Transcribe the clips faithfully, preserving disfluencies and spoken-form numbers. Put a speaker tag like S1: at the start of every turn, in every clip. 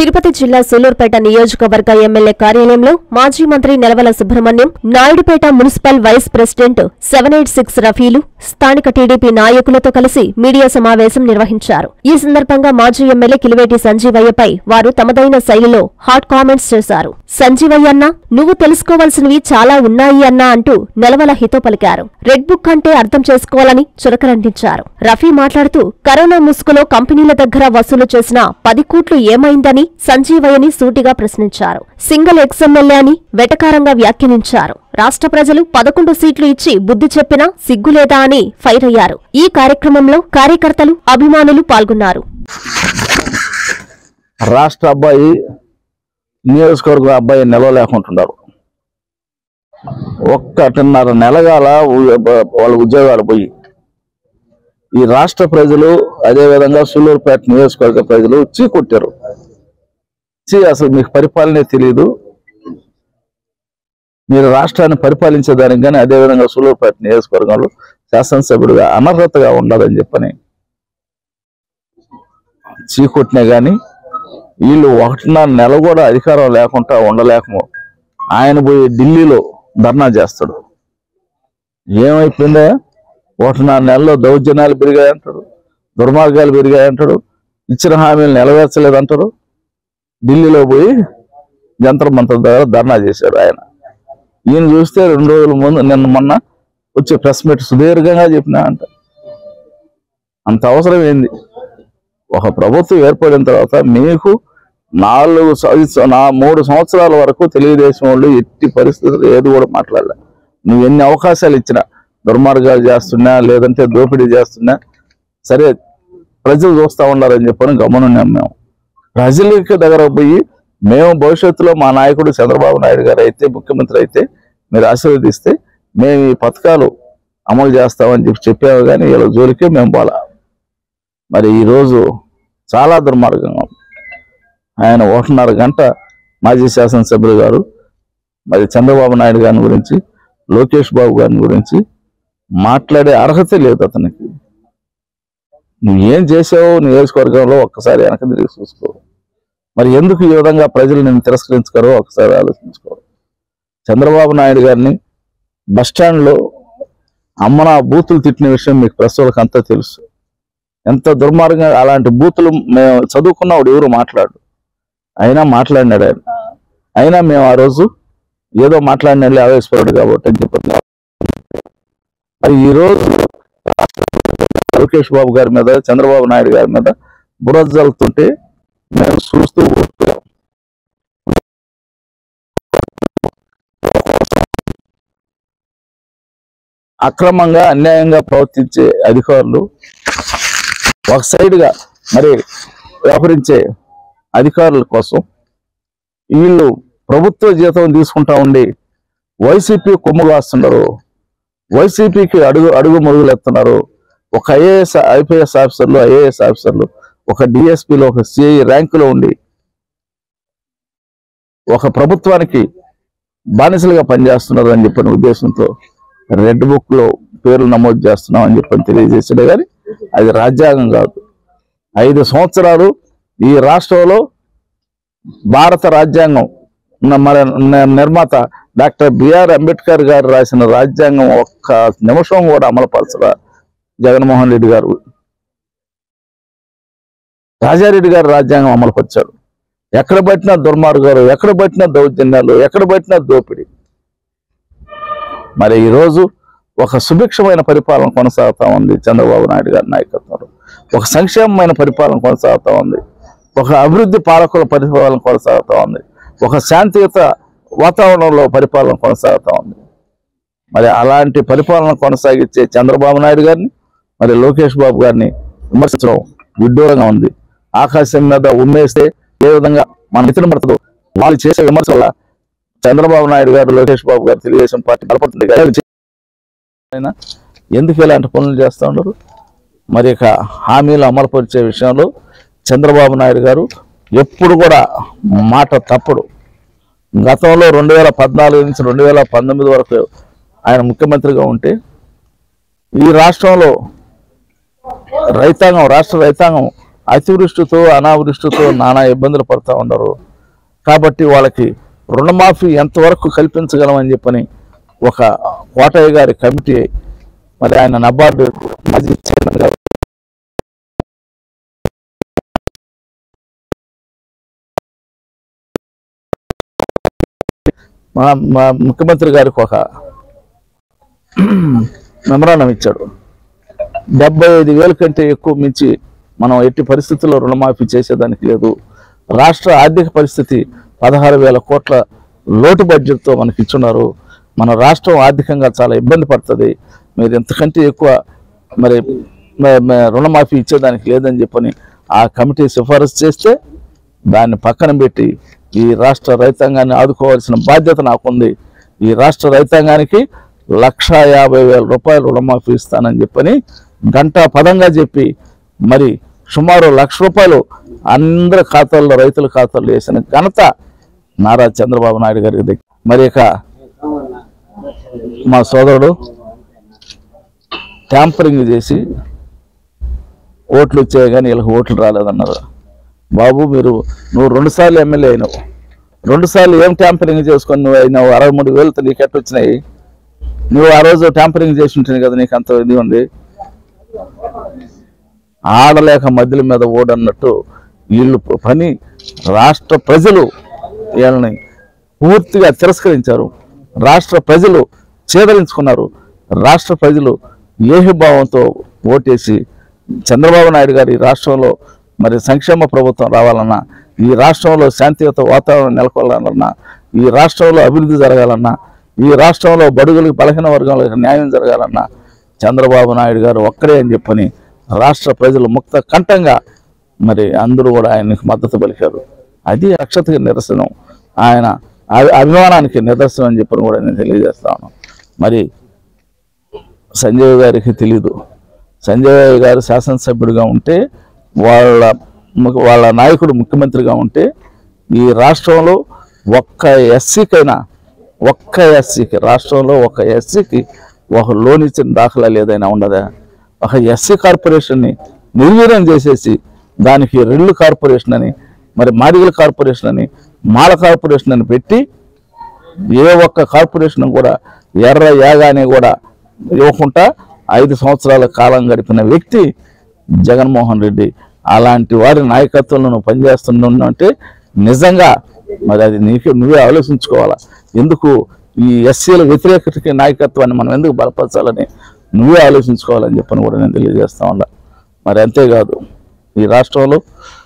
S1: తిరుపతి జిల్లా సూలూరుపేట నియోజకవర్గ ఎమ్మెల్యే కార్యాలయంలో మాజీ మంత్రి Nelavala Subrahmanyam, Naidupeta municipal vice president seven eight six రఫీలు, స్థానిక టీడీపీ నాయకులతో కలిసి మీడియా సమావేశం నిర్వహించారు. ఈ సందర్భంగా మాజీ ఎమ్మెల్యే కిలివేటి సంజీవయ్యపై వారు తమదైన శైలిలో హాట్ కామెంట్స్ చేశారు. సంజీవయ్యన్న, నువ్వు తెలుసుకోవాల్సినవి చాలా ఉన్నాయి అన్నా అంటూ నెలవల హితో పలికారు. రెడ్ బుక్ అంటే అర్థం చేసుకోవాలని చురకలంటించారు. రఫీ మాట్లాడుతూ కరోనా ముసుగులో కంపెనీల దగ్గర వసూలు చేసిన పది కోట్లు ఏమైందని సంజీవయ్యని సూటిగా ప్రశ్నించారు. సింగిల్ ఎక్స్ఎమ్మెల్యే అని వెటకారంగా వ్యాఖ్యానించారు. రాష్ట్ర ప్రజలు పదకొండు సీట్లు ఇచ్చి బుద్ధి చెప్పినా సిగ్గులేదా అని ఫైర్ అయ్యారు. ఈ కార్యక్రమంలో కార్యకర్తలు, అభిమానులు పాల్గొన్నారు.
S2: రాష్ట్ర అబ్బాయి నియోజకవర్గ అబ్బాయి నిలవలేకుంటున్నారు. ఒక్కటిన్నర నెలగాల వాళ్ళ ఉద్యోగాలు పోయి ఈ రాష్ట్ర ప్రజలు, అదేవిధంగా సూలూరుపేట నియోజకవర్గ ప్రజలు చీ కొట్టారు. చీ అసలు మీకు పరిపాలనే తెలియదు, మీరు రాష్ట్రాన్ని పరిపాలించేదానికి కానీ అదేవిధంగా సూలూరుపేట నియోజకవర్గంలో శాసనసభ్యుడిగా అనర్హతగా ఉండదని చెప్పని చీ కొట్టినా కానీ వీళ్ళు ఒకటిన్నర నెల కూడా అధికారం లేకుండా ఉండలేకము ఆయన పోయి ఢిల్లీలో ధర్నా చేస్తాడు. ఏమైపోయిందా, ఒకటిన్నర నెలలో దౌర్జన్యాలు పెరిగాయంటాడు, దుర్మార్గాలు పెరిగాయంటాడు, ఇచ్చిన హామీలు నెరవేర్చలేదంటారు. ఢిల్లీలో పోయి జంతర్ మంతర్ దగ్గర ధర్నా చేశాడు ఆయన. ఈయన చూస్తే రెండు రోజుల ముందు నిన్న మొన్న వచ్చి ప్రెస్ మీట్ సుదీర్ఘంగా చెప్పినా అంట. అంత అవసరం ఏంది? ఒక ప్రభుత్వం ఏర్పడిన తర్వాత మీకు నాలుగు నా మూడు సంవత్సరాల వరకు తెలుగుదేశం వాళ్ళు ఎట్టి పరిస్థితులు ఏది కూడా మాట్లాడలే. నువ్వు ఎన్ని అవకాశాలు ఇచ్చినా, దుర్మార్గాలు చేస్తున్నా లేదంటే దోపిడీ చేస్తున్నా సరే ప్రజలు చూస్తూ ఉన్నారని చెప్పని గమనున్నాం. మేము ప్రజలకి దగ్గర పోయి మేము భవిష్యత్తులో మా నాయకుడు చంద్రబాబు నాయుడు గారు అయితే ముఖ్యమంత్రి అయితే మీరు ఆశీర్వదిస్తే మేము ఈ పథకాలు అమలు చేస్తామని చెప్పి చెప్పాము. కానీ వీళ్ళ జోలికే మేము పోలా. మరి ఈరోజు చాలా దుర్మార్గంగా ఆయన ఒకటిన్నర గంట మాజీ శాసనసభ్యులు గారు మరి చంద్రబాబు నాయుడు గారిని గురించి, లోకేష్ బాబు గారిని గురించి మాట్లాడే అర్హత లేదు అతనికి. నువ్వు ఏం చేసావో నియోజకవర్గంలో ఒక్కసారి వెనక తిరిగి చూసుకో. మరి ఎందుకు ఈ విధంగా ప్రజలు నిన్ను తిరస్కరించుకోరో ఒకసారి ఆలోచించుకో. చంద్రబాబు నాయుడు గారిని బస్టాండ్లో అమ్మన బూతులు తిట్టిన విషయం మీకు ప్రెస్ వాళ్ళకి అంతా తెలుసు. ఎంత దుర్మార్గంగా అలాంటి బూతులు మేము చదువుకున్నవాడు ఎవరు మాట్లాడు, అయినా మాట్లాడినాడు ఆయన. అయినా మేము ఆ రోజు ఏదో మాట్లాడిన ఆవేశపడ్డాడు కాబట్టి అని చెప్పి అది ఈరోజు లోకేష్ బాబు గారి మీద, చంద్రబాబు నాయుడు గారి మీద బురద జల్లుతుంటే మేము చూస్తూ పోతున్నాం. అక్రమంగా అన్యాయంగా ప్రవర్తించే అధికారులు, ఒక సైడ్గా మరి వ్యవహరించే అధికారుల కోసం వీళ్ళు ప్రభుత్వ జీతం తీసుకుంటా ఉండి వైసీపీ కొమ్ము కాస్తున్నారు, వైసీపీకి అడుగు అడుగు మురుగులు ఎత్తున్నారు. ఒక ఐఏఎస్ ఐపీఎస్ ఆఫీసర్లు, ఐఏఎస్ ఆఫీసర్లు, ఒక డిఎస్పీలో, ఒక సిఐ ర్యాంకులో ఉండి ఒక ప్రభుత్వానికి బానిసలుగా పనిచేస్తున్నారు అని చెప్పిన ఉద్దేశంతో రెడ్ బుక్ లో పేర్లు నమోదు చేస్తున్నాం అని చెప్పని తెలియజేసాడే కానీ అది రాజ్యాంగం కాదు. ఐదు సంవత్సరాలు ఈ రాష్ట్రంలో భారత రాజ్యాంగం మన నిర్మాత డాక్టర్ బిఆర్ అంబేద్కర్ గారు రాసిన రాజ్యాంగం ఒక్క నిమిషం కూడా అమలుపరచరా జగన్మోహన్ రెడ్డి గారు. రాజారెడ్డి గారు రాజ్యాంగం అమలుపరిచాడు. ఎక్కడ పట్టినా దుర్మార్గాలు, ఎక్కడ పట్టినా దౌర్జన్యాలు, ఎక్కడ పట్టినా దోపిడీ. మరి ఈరోజు ఒక సుభిక్షమైన పరిపాలన కొనసాగుతూ ఉంది చంద్రబాబు నాయుడు గారి నాయకత్వంలో. ఒక సంక్షేమమైన పరిపాలన కొనసాగుతూ ఉంది. ఒక అభివృద్ధి పాలకుల పరిపాలన కొనసాగుతూ ఉంది. ఒక శాంతియుత వాతావరణంలో పరిపాలన కొనసాగుతూ ఉంది. మరి అలాంటి పరిపాలన కొనసాగించే చంద్రబాబు నాయుడు గారిని, మరి లోకేష్ బాబు గారిని విమర్శించడం విడ్డూరంగా ఉంది. ఆకాశం మీద ఉమ్మేస్తే ఏ విధంగా మన ఇతర పడుతుందో వాళ్ళు చేసే విమర్శ వల్ల చంద్రబాబు నాయుడు గారు, లోకేష్ బాబు గారు తెలుగుదేశం పార్టీ బలపడుతుంది. ఎందుకు ఇలాంటి పనులు చేస్తూ ఉండరు? మరి ఇక హామీలు అమలుపరిచే విషయంలో చంద్రబాబు నాయుడు గారు ఎప్పుడు కూడా మాట తప్పుడు. గతంలో రెండు వేల పద్నాలుగు నుంచి రెండు వేల పంతొమ్మిది వరకు ఆయన ముఖ్యమంత్రిగా ఉంటే ఈ రాష్ట్రంలో రైతాంగం రాష్ట్ర రైతాంగం అతివృష్టితో అనావృష్టితో నానా ఇబ్బందులు పడుతూ ఉండరు. కాబట్టి వాళ్ళకి రుణమాఫీ ఎంతవరకు కల్పించగలమని చెప్పని ఒక కోటయ్య గారి కమిటీ, మరి ఆయన నబార్డు మాజీ చైర్మన్ గారు మా మా ముఖ్యమంత్రి గారికి ఒక మెమరాండం ఇచ్చాడు. డెబ్బై ఐదు వేల కంటే ఎక్కువ మించి మనం ఎట్టి పరిస్థితుల్లో రుణమాఫీ చేసేదానికి లేదు. రాష్ట్ర ఆర్థిక పరిస్థితి పదహారు వేల కోట్ల లోటు బడ్జెట్తో మనకి ఇచ్చున్నారు. మన రాష్ట్రం ఆర్థికంగా చాలా ఇబ్బంది పడుతుంది. మీరు ఎంతకంటే ఎక్కువ మరి రుణమాఫీ ఇచ్చేదానికి లేదని చెప్పని ఆ కమిటీ సిఫారసు చేస్తే దాన్ని పక్కన పెట్టి ఈ రాష్ట్ర రైతాంగాన్ని ఆదుకోవాల్సిన బాధ్యత నాకుంది. ఈ రాష్ట్ర రైతాంగానికి లక్షా యాభై వేల రూపాయలు రుణమాఫీ ఇస్తానని చెప్పని గంటా పదంగా చెప్పి మరి సుమారు లక్ష రూపాయలు అందరి ఖాతాల్లో రైతుల ఖాతాల్లో వేసిన ఘనత నారా చంద్రబాబు నాయుడు గారికి. మరి ఇక మా సోదరుడు ట్యాంపరింగ్ చేసి ఓట్లు వచ్చాయి కానీ వీళ్ళకి ఓట్లు రాలేదన్నారు. బాబు మీరు నువ్వు రెండుసార్లు ఎమ్మెల్యే అయినావు, రెండుసార్లు ఏం ట్యాంపరింగ్ చేసుకొని నువ్వు అయినావు? అరవై మూడు వేలతో నీకు ఎట్టు వచ్చినాయి? నువ్వు ఆ రోజు ట్యాంపరింగ్ చేసి ఉంటుంది కదా, నీకు అంత ఇది ఉంది. ఆడలేక మధ్యల మీద ఓడన్నట్టు వీళ్ళు పని రాష్ట్ర ప్రజలు వీళ్ళని పూర్తిగా తిరస్కరించారు. రాష్ట్ర ప్రజలు చేదరించుకున్నారు. రాష్ట్ర ప్రజలు ఏహభావంతో ఓటేసి చంద్రబాబు నాయుడు గారి రాష్ట్రంలో మరి సంక్షేమ ప్రభుత్వం రావాలన్నా, ఈ రాష్ట్రంలో శాంతియుత వాతావరణం నెలకొల్లాలన్నా, ఈ రాష్ట్రంలో అభివృద్ధి జరగాలన్నా, ఈ రాష్ట్రంలో బడుగులకు బలహీన వర్గాలకు న్యాయం జరగాలన్నా చంద్రబాబు నాయుడు గారు ఒక్కడే అని చెప్పని రాష్ట్ర ప్రజలు ముక్త కంఠంగా మరి అందరూ కూడా ఆయనకు మద్దతు పలికారు. అది అక్షతకి నిరసనం, ఆయన అభిమానానికి నిదర్శనం అని చెప్పని కూడా నేను తెలియజేస్తాను. మరి సంజయ్ గారికి తెలీదు, సంజయ్ గారు శాసనసభ్యుడిగా ఉంటే, వాళ్ళ వాళ్ళ నాయకుడు ముఖ్యమంత్రిగా ఉంటే ఈ రాష్ట్రంలో ఒక్క ఎస్సీకైనా ఒక్క ఎస్సీకి రాష్ట్రంలో ఒక ఎస్సీకి ఒక లోన్ ఇచ్చిన దాఖలా లేదైనా ఉండదా? ఒక ఎస్సీ కార్పొరేషన్ని నిర్వీర్యం చేసేసి దానికి రెల్లు కార్పొరేషన్ అని, మరి మాదిగల కార్పొరేషన్ అని, మాల కార్పొరేషన్ అని పెట్టి ఏ ఒక్క కార్పొరేషన్ కూడా ఎర్ర యాగాని కూడా ఇవ్వకుండా ఐదు సంవత్సరాల కాలం గడిపిన వ్యక్తి జగన్మోహన్ రెడ్డి. అలాంటి వారి నాయకత్వంలో నువ్వు పనిచేస్తున్నంటే నిజంగా మరి అది నీకే నువ్వే ఆలోచించుకోవాలా. ఎందుకు ఈ ఎస్సీల వ్యతిరేకతకి నాయకత్వాన్ని మనం ఎందుకు బలపరచాలని నువ్వే ఆలోచించుకోవాలని చెప్పని కూడా నేను తెలియజేస్తా ఉన్నా. మరి అంతేకాదు, ఈ రాష్ట్రంలో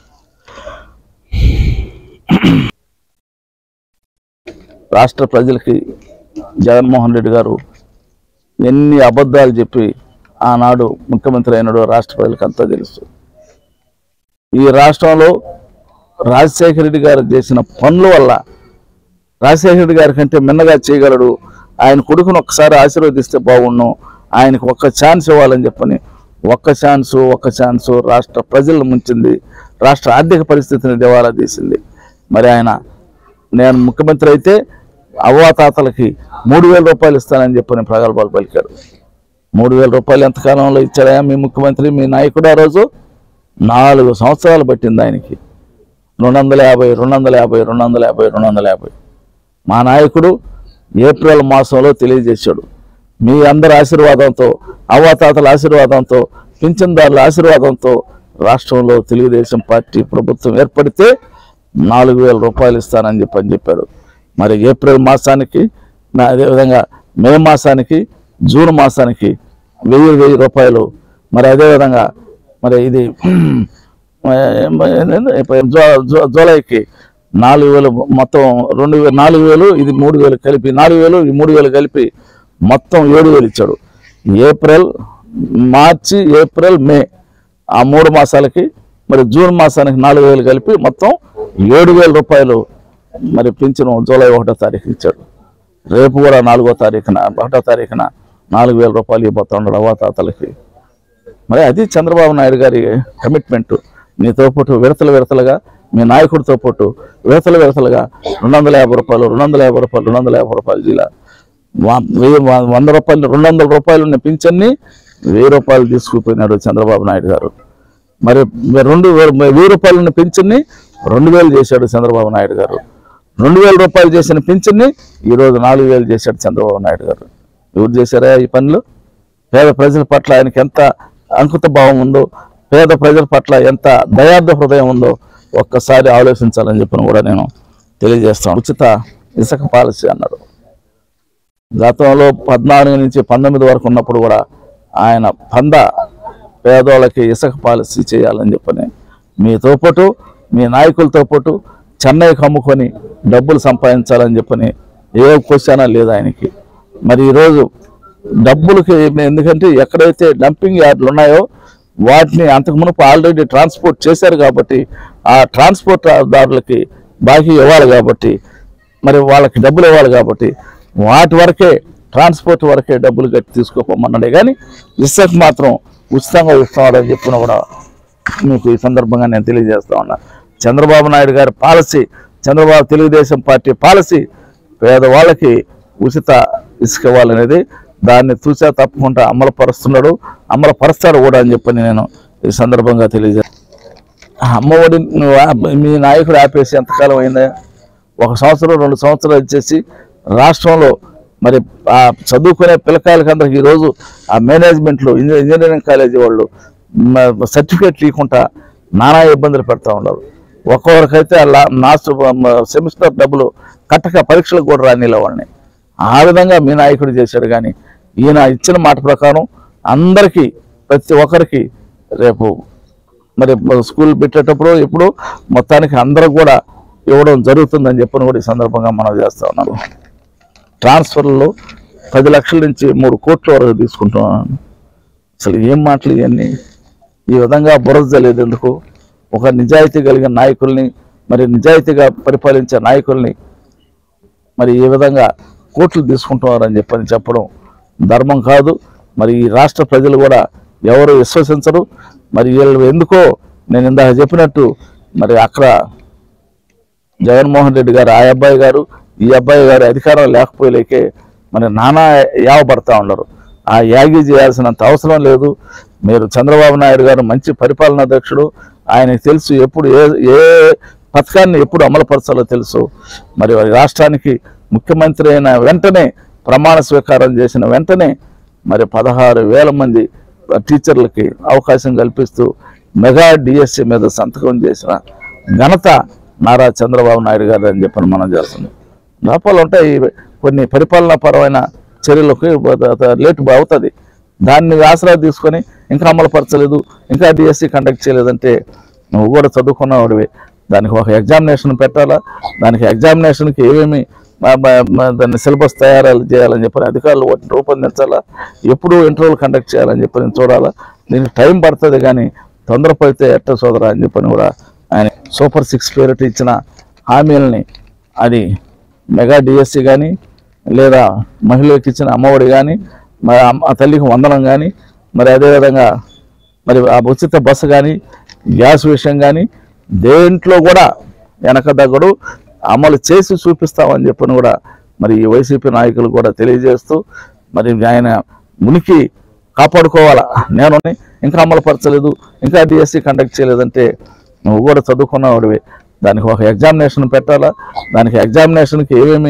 S2: రాష్ట్ర ప్రజలకి జగన్మోహన్ రెడ్డి గారు ఎన్ని అబద్ధాలు చెప్పి ఆనాడు ముఖ్యమంత్రి అయినాడో రాష్ట్ర ప్రజలకు అంతా తెలుసు. ఈ రాష్ట్రంలో రాజశేఖర రెడ్డి గారు చేసిన పనుల వల్ల రాజశేఖర రెడ్డి గారి కంటే మిన్నగా చేయగలడు, ఆయన కొడుకును ఒక్కసారి ఆశీర్వదిస్తే బాగుండు, ఆయనకు ఒక్క ఛాన్స్ ఇవ్వాలని చెప్పని ఒక్క ఛాన్సు ఒక్క ఛాన్సు రాష్ట్ర ప్రజలను ముంచింది, రాష్ట్ర ఆర్థిక పరిస్థితిని దివాలా తీసింది. మరి ఆయన నేను ముఖ్యమంత్రి అయితే అవ్వాతాతలకి మూడు వేల రూపాయలు ఇస్తానని చెప్పని ప్రగల్భాలు పలికాడు. మూడు వేల రూపాయలు ఎంతకాలంలో ఇచ్చాడా మీ ముఖ్యమంత్రి, మీ నాయకుడు? ఆ రోజు నాలుగు సంవత్సరాలు పట్టింది ఆయనకి. రెండు వందల యాభై రెండు వందల యాభై రెండు వందల యాభై రెండు వందల యాభై మా నాయకుడు ఏప్రిల్ మాసంలో తెలియజేశాడు. మీ అందరి ఆశీర్వాదంతో, అవ్వాతాతల ఆశీర్వాదంతో, పింఛన్దారుల ఆశీర్వాదంతో రాష్ట్రంలో తెలుగుదేశం పార్టీ ప్రభుత్వం ఏర్పడితే నాలుగు వేల రూపాయలు ఇస్తానని చెప్పని చెప్పాడు. మరి ఏప్రిల్ మాసానికి, అదేవిధంగా మే మాసానికి, జూన్ మాసానికి వెయ్యి వెయ్యి రూపాయలు, మరి అదేవిధంగా మరి ఇది జూలైకి నాలుగు వేలు, మొత్తం రెండు వేలు నాలుగు వేలు ఇది మూడు వేలు కలిపి నాలుగు వేలు ఈ మూడు వేలు కలిపి మొత్తం ఏడు వేలు ఇచ్చాడు. ఏప్రిల్, మార్చి, ఏప్రిల్, మే ఆ మూడు మాసాలకి, మరి జూన్ మాసానికి నాలుగు వేలు కలిపి మొత్తం ఏడు వేల రూపాయలు మరి పింఛను జూలై ఒకటో తారీఖు ఇచ్చాడు. రేపు కూడా నాలుగో తారీఖున ఒకటో తారీఖున నాలుగు వేల రూపాయలు ఇవ్వబోతున్నాడు అవ్వాతాతలకి. మరి అది చంద్రబాబు నాయుడు గారి కమిట్మెంట్. మీతో పాటు విడతలు విడతలుగా, మీ నాయకుడితో పాటు విడతలు విడతలుగా రెండు వందల యాభై రూపాయలు రెండు వందల యాభై రూపాయలు రెండు వందల యాభై రూపాయలు జిల్లా వెయ్యి వంద రూపాయలు రెండు వందల రూపాయలు ఉన్న పింఛన్ని వెయ్యి రూపాయలు తీసుకుపోయినాడు చంద్రబాబు నాయుడు గారు. మరి రెండు వెయ్యి రూపాయలను పింఛన్ని రెండు వేలు చేశాడు చంద్రబాబు నాయుడు గారు. రెండు వేల రూపాయలు చేసిన పింఛన్ని ఈరోజు నాలుగు వేలు చేశాడు చంద్రబాబు నాయుడు గారు. ఎవరు చేశారా ఈ పనులు? పేద ప్రజల పట్ల ఆయనకి ఎంత అంకుత భావం ఉందో, పేద ప్రజల పట్ల ఎంత దయార్థ హృదయం ఉందో ఒక్కసారి ఆలోచించాలని చెప్పని కూడా నేను తెలియజేస్తాను. ఉచిత ఇసుక పాలసీ అన్నాడు. గతంలో పద్నాలుగు నుంచి పంతొమ్మిది వరకు ఉన్నప్పుడు కూడా ఆయన పంద పేదోళ్ళకి ఇసుక పాలసీ చేయాలని చెప్పని మీతో పాటు మీ నాయకులతో పాటు చెన్నైకి అమ్ముకొని డబ్బులు సంపాదించాలని చెప్పని ఏ క్వశ్చన్ లేదు ఆయనకి. మరి ఈరోజు డబ్బులకి ఎందుకంటే ఎక్కడైతే డంపింగ్ యార్డులు ఉన్నాయో వాటిని అంతకు మునుపు ఆల్రెడీ ట్రాన్స్పోర్ట్ చేశారు కాబట్టి ఆ ట్రాన్స్పోర్ట్ దారులకి బాకీ ఇవ్వాలి కాబట్టి మరి వాళ్ళకి డబ్బులు ఇవ్వాలి కాబట్టి వాటి వరకే ట్రాన్స్పోర్ట్ వరకే డబ్బులు కట్టి తీసుకోమన్నాడే కానీ ఇసుక మాత్రం ఉచితంగా ఇస్తామని చెప్పిన కూడా మీకు ఈ సందర్భంగా నేను తెలియజేస్తా ఉన్నా. చంద్రబాబు నాయుడు గారి policy, Chandrababu Telugu Desam party policy పేదవాళ్ళకి ఉచిత ఇసుక ఇవ్వాలనేది దాన్ని చూసా తప్పకుండా అమలు పరుస్తున్నాడు, అమలు పరుస్తాడు కూడా అని చెప్పని నేను ఈ సందర్భంగా తెలియజేస్తాను. అమ్మఒడి మీ నాయకుడు ఆపేసి ఎంతకాలం అయిందా? ఒక సంవత్సరం రెండు సంవత్సరాలు ఇచ్చేసి రాష్ట్రంలో మరి ఆ చదువుకునే పిల్లకాయలకి అందరికి ఈరోజు ఆ మేనేజ్మెంట్లు ఇంజనీరింగ్ కాలేజీ వాళ్ళు సర్టిఫికేట్ లేకుండా నానా ఇబ్బందులు పెడతా ఉన్నారు. ఒక్కొక్కరికైతే అలా లాస్ట్ సెమిస్టర్ డబ్బులు కట్టక పరీక్షలకు కూడా రానిలే వాళ్ళని. ఆ విధంగా మీ నాయకుడు చేశాడు. కానీ ఈయన ఇచ్చిన మాట ప్రకారం అందరికీ ప్రతి ఒక్కరికి రేపు మరి స్కూల్ పెట్టేటప్పుడు ఇప్పుడు మొత్తానికి అందరికి కూడా ఇవ్వడం జరుగుతుందని చెప్పని కూడా ఈ సందర్భంగా మనం చేస్తా ఉన్నాను. ట్రాన్స్ఫర్లో పది లక్షల నుంచి మూడు కోట్ల వరకు తీసుకుంటున్నాను. అసలు ఏం మాటలు ఇవన్నీ? ఈ విధంగా బురద జల్లేది ఎందుకు? ఒక నిజాయితీ కలిగిన నాయకుల్ని మరి నిజాయితీగా పరిపాలించే నాయకుల్ని మరి ఈ విధంగా కోట్లు తీసుకుంటున్నారని చెప్పని చెప్పడం ధర్మం కాదు. మరి ఈ రాష్ట్ర ప్రజలు కూడా ఎవరు విశ్వసించరు. మరి వీళ్ళు ఎందుకో నేను ఇందాక చెప్పినట్టు మరి అక్కడ జగన్మోహన్ రెడ్డి గారు, ఆ అబ్బాయి గారు, ఈ అబ్బాయి గారు అధికారం లేకపోలేకే మరి నానా యావపడతా ఉన్నారు. ఆ యాగి చేయాల్సినంత అవసరం లేదు. మీరు చంద్రబాబు నాయుడు గారు మంచి పరిపాలనా అధ్యక్షుడు, ఆయనకు తెలుసు ఎప్పుడు ఏ ఏ పథకాన్ని ఎప్పుడు అమలుపరచాలో తెలుసు. మరి రాష్ట్రానికి ముఖ్యమంత్రి అయిన వెంటనే ప్రమాణ స్వీకారం చేసిన వెంటనే మరి పదహారు వేల మంది టీచర్లకి అవకాశం కల్పిస్తూ మెగా డిఎస్సి మీద సంతకం చేసిన ఘనత నారా చంద్రబాబు నాయుడు గారు అని చెప్పని మనం చేస్తున్నాం. లోపాలు ఉంటాయి, కొన్ని పరిపాలనా పరమైన చర్యలకు లేటు అవుతుంది. దాన్ని ఆసరా తీసుకొని ఇంకా అమలుపరచలేదు, ఇంకా డిఎస్సి కండక్ట్ చేయలేదంటే నువ్వు కూడా చదువుకున్నవాడివి. దానికి ఒక ఎగ్జామినేషన్ పెట్టాలా, దానికి ఎగ్జామినేషన్కి ఏమేమి దాన్ని సిలబస్ తయారు చేయాలని చెప్పని అధికారులు వాటిని రూపొందించాలా, ఎప్పుడు ఇంటర్వ్యూలు కండక్ట్ చేయాలని చెప్పని చూడాలా. దీనికి టైం పడుతుంది కానీ తొందరపడితే ఎట్ట సోదరా అని చెప్పని కూడా ఆయన సూపర్ సిక్స్ పేరిట ఇచ్చిన హామీలని అది మెగా డిఎస్సి కానీ లేదా మహిళలకు ఇచ్చిన అమ్మఒడి కానీ మరి ఆ తల్లికి వందనం కానీ మరి అదేవిధంగా మరి ఆ ఉచిత బస్సు కానీ గ్యాస్ విషయం కానీ దేంట్లో కూడా వెనక దగ్గడు అమలు చేసి చూపిస్తామని చెప్పని కూడా మరి ఈ వైసీపీ నాయకులు కూడా తెలియజేస్తూ మరి ఆయన ఉనికి కాపాడుకోవాలా. నేను ఇంకా అమలు పరచలేదు, ఇంకా డిఎస్సి కండక్ట్ చేయలేదంటే నువ్వు కూడా చదువుకున్నవాడివి. దానికి ఒక ఎగ్జామినేషన్ పెట్టాలా, దానికి ఎగ్జామినేషన్కి ఏమేమి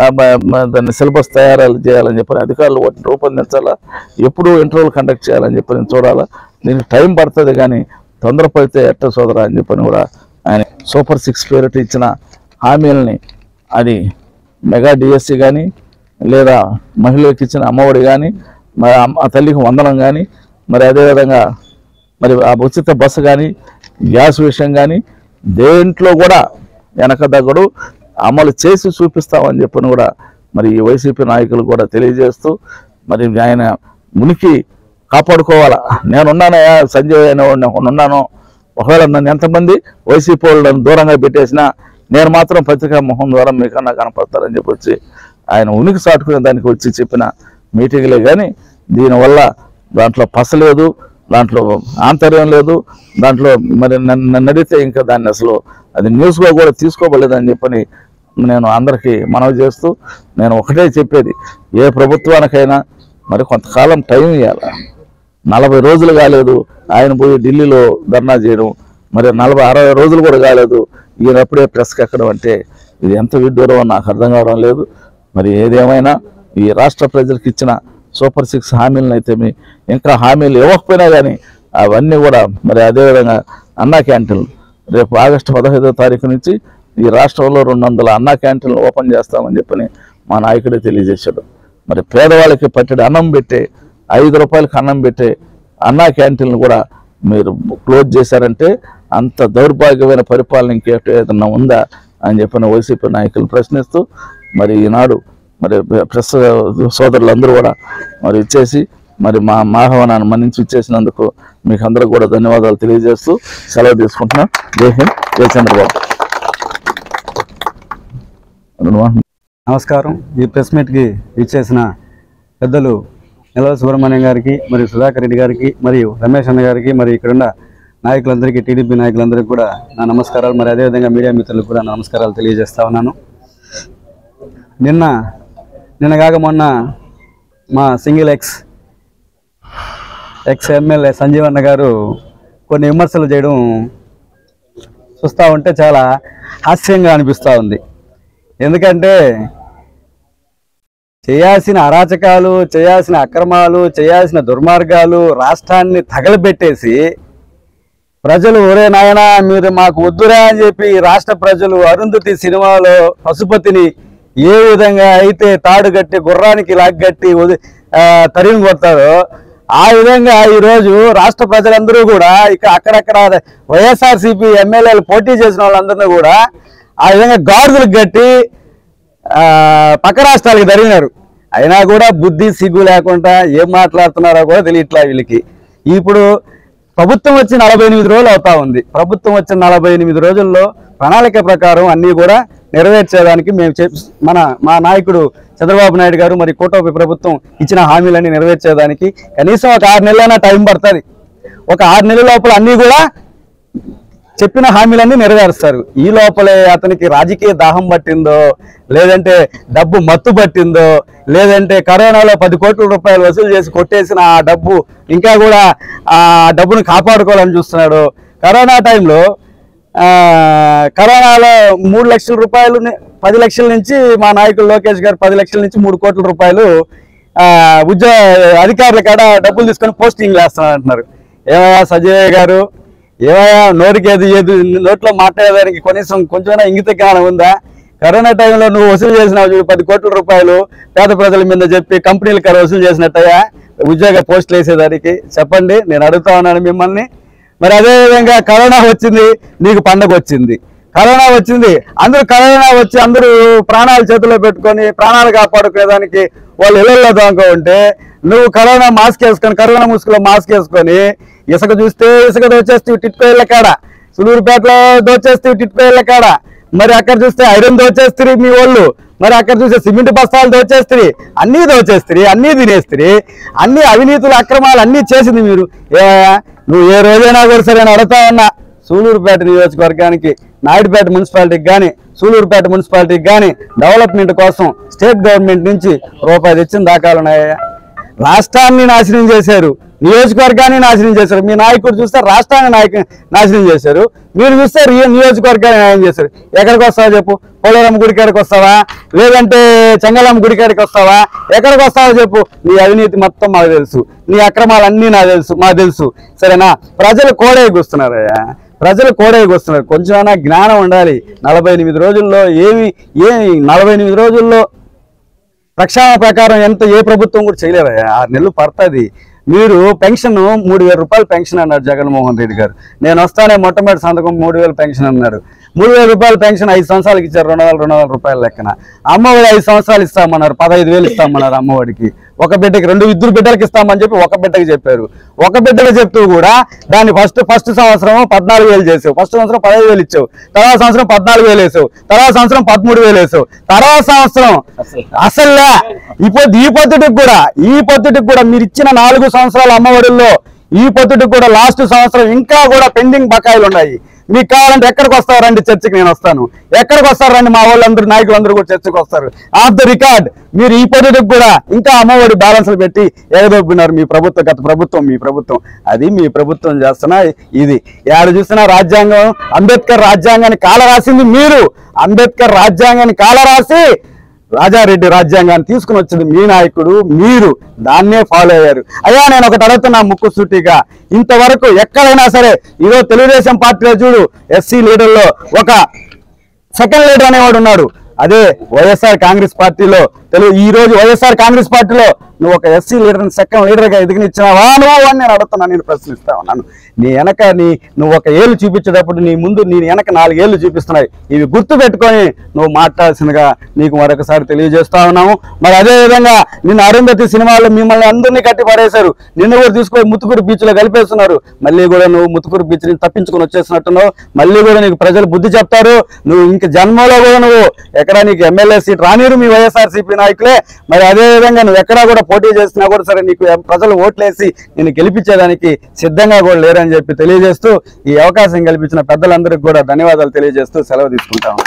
S2: దాన్ని సిలబస్ తయారు చేయాలని చెప్పని అధికారులు వాటిని రూపొందించాలా, ఎప్పుడు ఇంటర్వ్యూలు కండక్ట్ చేయాలని చెప్పని చూడాలా. దీనికి టైం పడుతుంది కానీ తొందరపడితే ఎట్ట సోదరా అని చెప్పని కూడా ఆయన సూపర్ సిక్స్ పేరిట ఇచ్చిన హామీలని అది మెగా డిఎస్సి కానీ లేదా మహిళలకు ఇచ్చిన అమ్మఒడి కానీ మరి ఆ తల్లికి వందనం కానీ మరి అదేవిధంగా మరి ఆ ఉచిత బస్సు కానీ గ్యాస్ విషయం కానీ దేంట్లో కూడా వెనక దగ్గడు అమలు చేసి చూపిస్తామని చెప్పని కూడా మరి ఈ వైసీపీ నాయకులు కూడా తెలియజేస్తూ మరి ఆయన ఉనికి కాపాడుకోవాలా. నేనున్నానయా సంజయ్ ఉన్నాను, ఒకవేళ నన్ను ఎంతమంది వైసీపీ వాళ్ళని దూరంగా పెట్టేసినా నేను మాత్రం పత్రికా మొహం ద్వారా మీకన్నా కనపడతారని చెప్పి వచ్చి ఆయన ఉనికి చాటుకునే దానికి వచ్చి చెప్పిన మీటింగ్లే కానీ దీనివల్ల దాంట్లో పసలేదు, దాంట్లో ఆంతర్యం లేదు. దాంట్లో మరి నన్ను అడిగితే ఇంకా దాన్ని అసలు అది న్యూస్గా కూడా తీసుకోబడలేదని చెప్పని నేను అందరికీ మనవి చేస్తూ నేను ఒకటే చెప్పేది, ఏ ప్రభుత్వానికైనా మరి కొంతకాలం టైం ఇవ్వాలి. నలభై రోజులు కాలేదు ఆయన పోయి ఢిల్లీలో ధర్నా చేయడం, మరి నలభై అరవై రోజులు కూడా కాలేదు ఈయన అప్పుడే ప్రెస్కి ఎక్కడం అంటే ఇది ఎంత విడ్డూరం నాకు అర్థం కావడం లేదు. మరి ఏదేమైనా ఈ రాష్ట్ర ప్రజలకు ఇచ్చిన సూపర్ సిక్స్ హామీలను అయితే మీ ఇంకా హామీలు ఇవ్వకపోయినా కానీ అవన్నీ కూడా మరి అదేవిధంగా అన్నా క్యాంటీన్లు రేపు ఆగస్టు పదహైదో తారీఖు నుంచి ఈ రాష్ట్రంలో రెండు వందల అన్నా క్యాంటీన్లు ఓపెన్ చేస్తామని చెప్పని మా నాయకుడే తెలియజేశాడు. మరి పేదవాళ్ళకి పట్టెడు అన్నం పెట్టే ఐదు రూపాయలకి అన్నం పెట్టే అన్నా క్యాంటీన్లు కూడా మీరు క్లోజ్ చేశారంటే అంత దౌర్భాగ్యమైన పరిపాలన ఇంకేదన్నా ఉందా అని చెప్పిన వైసీపీ నాయకులు ప్రశ్నిస్తూ మరి ఈనాడు మరి ప్రెస్ సోదరులందరూ కూడా మరి ఇచ్చేసి మరి మా ఆహ్వానాన్ని మన్నించి ఇచ్చేసినందుకు మీకు అందరికి కూడా ధన్యవాదాలు తెలియజేస్తూ సెలవు తీసుకుంటున్నాం. జై హింద్, జై చంద్రబాబు.
S3: నమస్కారం. ఈ ప్రెస్ మీట్కి ఇచ్చేసిన పెద్దలు నిలవ సుబ్రహ్మణ్యం గారికి మరియు సుధాకర్ రెడ్డి గారికి మరియు రమేష్ అన్న గారికి మరి ఇక్కడున్న నాయకులందరికీ టీడీపీ నాయకులందరికీ కూడా నా నమస్కారాలు, మరి అదేవిధంగా మీడియా మిత్రులకు కూడా నా నమస్కారాలు తెలియజేస్తా ఉన్నాను. నిన్న నిన్న కాక మొన్న మా సింగిల్ ఎక్స్ ఎక్స్ ఎమ్మెల్యే సంజీవన్న గారు కొన్ని విమర్శలు చేయడం చూస్తూ ఉంటే చాలా హాస్యంగా అనిపిస్తూ ఉంది. ఎందుకంటే చేయాల్సిన అరాచకాలు, చేయాల్సిన అక్రమాలు, చేయాల్సిన దుర్మార్గాలు రాష్ట్రాన్ని తగలబెట్టేసి ప్రజలు ఒరే నాయనా మీరు మాకు వద్దురా అని చెప్పి రాష్ట్ర ప్రజలు అరుంధతి సినిమాలో పశుపతిని ఏ విధంగా అయితే తాడు కట్టి గుర్రానికి లాగ్గట్టి తరిమి కొడతారో ఆ విధంగా ఈరోజు రాష్ట్ర ప్రజలందరూ కూడా ఇక అక్కడక్కడ వైఎస్ఆర్సీపీ ఎమ్మెల్యేలు పోటీ చేసిన వాళ్ళందరినీ కూడా ఆ విధంగా గాడుదలకు కట్టి పక్క రాష్ట్రాలకు తరిగినారు. అయినా కూడా బుద్ధి సిగ్గు లేకుండా ఏం మాట్లాడుతున్నారో కూడా తెలియట్లా వీళ్ళకి. ఇప్పుడు ప్రభుత్వం వచ్చి నలభై ఎనిమిది రోజులు అవుతా ఉంది. ప్రభుత్వం వచ్చిన నలభై ఎనిమిది రోజుల్లో ప్రణాళిక ప్రకారం అన్నీ కూడా నెరవేర్చేదానికి మేము మన మా నాయకుడు చంద్రబాబు నాయుడు గారు మరి కూటమి ప్రభుత్వం ఇచ్చిన హామీలన్నీ నెరవేర్చేదానికి కనీసం ఒక ఆరు నెలలైనా టైం పడుతుంది. ఒక ఆరు నెలల లోపల అన్నీ కూడా చెప్పిన హామీలన్నీ నెరవేరుస్తారు. ఈ లోపలే అతనికి రాజకీయ దాహం పట్టిందో, లేదంటే డబ్బు మత్తు పట్టిందో, లేదంటే కరోనాలో పది కోట్ల రూపాయలు వసూలు చేసి కొట్టేసిన ఆ డబ్బు ఇంకా కూడా ఆ డబ్బును కాపాడుకోవాలని చూస్తున్నాడు. కరోనా టైంలో కరోనాలో మూడు లక్షల రూపాయలు పది లక్షల నుంచి మా నాయకుడు లోకేష్ గారు పది లక్షల నుంచి మూడు కోట్ల రూపాయలు ఉద్యోగ అధికారుల కాడ డబ్బులు తీసుకొని పోస్టింగ్ వేస్తున్నారు అంటున్నారు. ఏమయ్యా సజయ్ గారు, ఏమయ్యా నోటికి ఏది ఏది నోట్లో మాట్లాడేదానికి కనీసం కొంచెమైనా ఇంగిత జ్ఞానం ఉందా? కరోనా టైంలో నువ్వు వసూలు చేసినావు చూడు పది కోట్ల రూపాయలు పేద ప్రజల మీద చెప్పి కంపెనీలు కాడ వసూలు చేసినట్టయ్యా ఉద్యోగ పోస్టులు వేసేదానికి చెప్పండి, నేను అడుగుతా ఉన్నాను మిమ్మల్ని. మరి అదేవిధంగా కరోనా వచ్చింది, నీకు పండగ వచ్చింది. కరోనా వచ్చింది, అందరూ కరోనా వచ్చి అందరూ ప్రాణాలు చేతిలో పెట్టుకొని ప్రాణాలు కాపాడుకునేదానికి వాళ్ళు ఇళ్లలో దొంగ ఉంటే నువ్వు కరోనా మాస్క్ వేసుకొని కరోనా ముసుగులో మాస్క్ వేసుకొని ఇసుక చూస్తే ఇసుక దోచేస్తే టిట్కోయిళ్ళ కాడ, సులూరుపేటలో దోచేస్తే టిట్కోయిళ్ళ కాడ, మరి అక్కడ చూస్తే ఐరన్ దోచేస్తారు మీ వాళ్ళు, మరి అక్కడ చూస్తే సిమెంట్ బస్తాలు దోచేస్తారు, అన్నీ దోచేస్తారు, అన్నీ తినేస్తారు, అన్ని అవినీతులు అక్రమాలు అన్నీ చేసింది మీరు. ఏ నువ్వు ఏ రోజైనా కూడా సరే అని అడుగుతా ఉన్నా, సూలూరుపేట నియోజకవర్గానికి నాయుడుపేట మున్సిపాలిటీకి కానీ సూలూరుపేట మున్సిపాలిటీకి కానీ డెవలప్మెంట్ కోసం స్టేట్ గవర్నమెంట్ నుంచి రూపాయి తెచ్చిన దాఖలు ఉన్నాయా? రాష్ట్రాన్ని నాశనం చేశారు, నియోజకవర్గాన్ని నాశనం చేశారు. మీ నాయకుడు చూస్తే రాష్ట్రాన్ని నాయకు నాశనం చేశారు, మీరు చూస్తే నియోజకవర్గాన్ని న్యాయం చేశారు. ఎక్కడికి వస్తావా చెప్పు? పోలవరం గుడికాడికి వస్తావా, లేదంటే చెంగళమ్మ గుడికాడికి వస్తావా? ఎక్కడికి వస్తావో చెప్పు? నీ అవినీతి మొత్తం మాకు తెలుసు, నీ అక్రమాలన్నీ నాకు తెలుసు, మాకు తెలుసు. సరేనా? ప్రజలు కోడేకొస్తున్నారయ్యా, ప్రజలు కోడేకొస్తున్నారు. కొంచెమైనా జ్ఞానం ఉండాలి. నలభై ఎనిమిది రోజుల్లో ఏమి ఏమి నలభై ఎనిమిది రోజుల్లో ప్రక్షాళన ప్రకారం ఎంత ఏ ప్రభుత్వం కూడా చేయలేరయ్యా. ఆరు నెలలు పడుతుంది. మీరు పెన్షన్ మూడు వేల రూపాయలు పెన్షన్ అన్నారు జగన్మోహన్ రెడ్డి గారు. నేను వస్తానే మొట్టమొదటి సంతకం మూడు వేలు పెన్షన్ అన్నాడు. మూడు వేల రూపాయల పెన్షన్ ఐదు సంవత్సరాలకి ఇచ్చారు, రెండు వందల రెండు వందల రూపాయల లెక్కన. అమ్మఒడి ఐదు సంవత్సరాలు ఇస్తామన్నారు, పదహైదు వేలు ఇస్తామన్నారు అమ్మఒడికి. ఒక బిడ్డకి రెండు ఇద్దరు బిడ్డలకి ఇస్తామని చెప్పి ఒక బిడ్డకి చెప్పారు. ఒక బిడ్డకి చెప్తూ కూడా దాన్ని ఫస్ట్ ఫస్ట్ సంవత్సరం పద్నాలుగు వేలు చేసావు, ఫస్ట్ సంవత్సరం పదహైదు వేలు ఇచ్చావు, తర్వాత సంవత్సరం పద్నాలుగు వేలు వేసావు, తర్వాత సంవత్సరం పదమూడు వేలు వేసావు, తర్వాత సంవత్సరం అసలు ఇప్పుడు ఈ పొద్దుటికి కూడా ఈ పొద్దుటికి కూడా మీరు ఇచ్చిన నాలుగు సంవత్సరాల అమ్మఒడిల్లో ఈ పొద్దుటికి కూడా లాస్ట్ సంవత్సరం ఇంకా కూడా పెండింగ్ బకాయిలు ఉన్నాయి. మీకు కావాలంటే ఎక్కడికి వస్తారు రండి, చర్చకి నేను వస్తాను. ఎక్కడికి వస్తారు రండి, మా వాళ్ళందరూ నాయకులందరూ కూడా చర్చకి వస్తారు. ఆఫ్ ద రికార్డ్ మీరు ఈ పొద్దుకు కూడా ఇంకా అమ్మఒడి బ్యాలెన్స్లు పెట్టి ఎగదొబ్బినారు మీ ప్రభుత్వం, గత ప్రభుత్వం మీ ప్రభుత్వం. అది మీ ప్రభుత్వం చేస్తున్న ఇది. ఏడ చూసినా రాజ్యాంగం, అంబేద్కర్ రాజ్యాంగాన్ని కాలరాసింది మీరు. అంబేద్కర్ రాజ్యాంగాన్ని కాలరాసి రాజారెడ్డి రాజ్యాంగాన్ని తీసుకుని వచ్చింది మీ నాయకుడు, మీరు దాన్నే ఫాలో అయ్యారు. అయ్యా నేను ఒకటి అడుగుతున్నా ముక్కు సూటిగా, ఇంతవరకు ఎక్కడైనా సరే ఈరోజు తెలుగుదేశం పార్టీలో చూడు ఎస్సీ లీడర్లో ఒక సెకండ్ లీడర్ అనేవాడు ఉన్నాడు. అదే వైఎస్ఆర్ కాంగ్రెస్ పార్టీలో తెలుగు ఈ రోజు వైఎస్ఆర్ కాంగ్రెస్ పార్టీలో నువ్వు ఒక ఎస్సీ లీడర్ని సెకండ్ లీడర్గా ఎదిగినిచ్చినావా నువ్వు అని నేను అడుగుతున్నా, నేను ప్రశ్నిస్తా ఉన్నాను. నీ వెనక నీ నువ్వు ఒక ఏళ్ళు చూపించేటప్పుడు నీ ముందు నీ వెనక నాలుగేళ్లు చూపిస్తున్నాయి. ఇవి గుర్తు పెట్టుకొని నువ్వు మాట్లాడాల్సిందిగా నీకు మరొకసారి తెలియజేస్తా ఉన్నాము. మరి అదేవిధంగా నిన్న అరుంధతి సినిమాలో మిమ్మల్ని అందరినీ కట్టి పడేశారు. నిన్ను కూడా తీసుకొని ముత్తుకూరు బీచ్లో కలిపేస్తున్నారు. మళ్ళీ కూడా నువ్వు ముత్తుకూరు బీచ్ నుంచి తప్పించుకొని వచ్చేసినట్టున్నావు. మళ్ళీ కూడా నీకు ప్రజలు బుద్ధి చెప్తారు. నువ్వు ఇంక జన్మలో కూడా నువ్వు ఎక్కడా నీకు ఎమ్మెల్యే సీట్ రానిరు మీ వైఎస్ఆర్సీపీ నాయకులే. మరి అదేవిధంగా నువ్వు ఎక్కడా కూడా పోటీ చేసినా కూడా సరే నీకు ప్రజలు ఓట్లేసి నేను గెలిపించేదానికి సిద్ధంగా కూడా లేరని చెప్పి తెలియజేస్తూ ఈ అవకాశం కల్పించిన పెద్దలందరికీ కూడా ధన్యవాదాలు తెలియజేస్తూ సెలవు తీసుకుంటాము.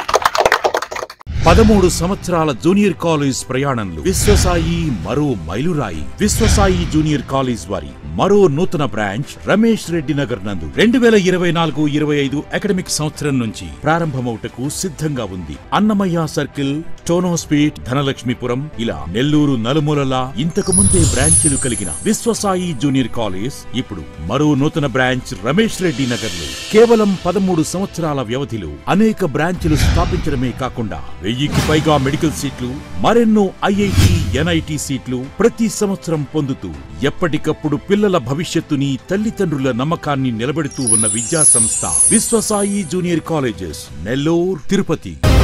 S4: పదమూడు సంవత్సరాల జూనియర్ కాలేజ్ ప్రయాణంలో విశ్వసాయి మరో మైలురాయి. విశ్వసాయి జూనియర్ కాలేజ్ వారి మరో నూతన బ్రాంచ్ రమేష్ రెడ్డి నగర్ నందు రెండు వేల ఇరవై నాలుగు ఇరవై ఐదు అకాడమిక్ సంవత్సరం నుంచి ప్రారంభమవుటకు సిద్ధంగా ఉంది. అన్నమయ్య సర్కిల్, టోనోస్పీట్, ధనలక్ష్మీపురం ఇలా నెల్లూరు నలుమూలలా ఇంతకు ముందే బ్రాంచీలు కలిగిన విశ్వసాయి జూనియర్ కాలేజ్ ఇప్పుడు మరో నూతన బ్రాంచ్ రమేష్ రెడ్డి నగర్ లో కేవలం పదమూడు సంవత్సరాల వ్యవధిలో అనేక బ్రాంచీలు స్థాపించడమే కాకుండా వెయ్యికి పైగా మెడికల్ సీట్లు, మరెన్నో ఐఐటి, ఎన్ఐటి సీట్లు ప్రతి సంవత్సరం పొందుతూ ఎప్పటికప్పుడు పిల్లల భవిష్యత్తుని, తల్లిదండ్రుల నమ్మకాన్ని నిలబెడుతూ ఉన్న విద్యా సంస్థ విశ్వసాయి జూనియర్ కాలేజెస్ నెల్లూరు, తిరుపతి.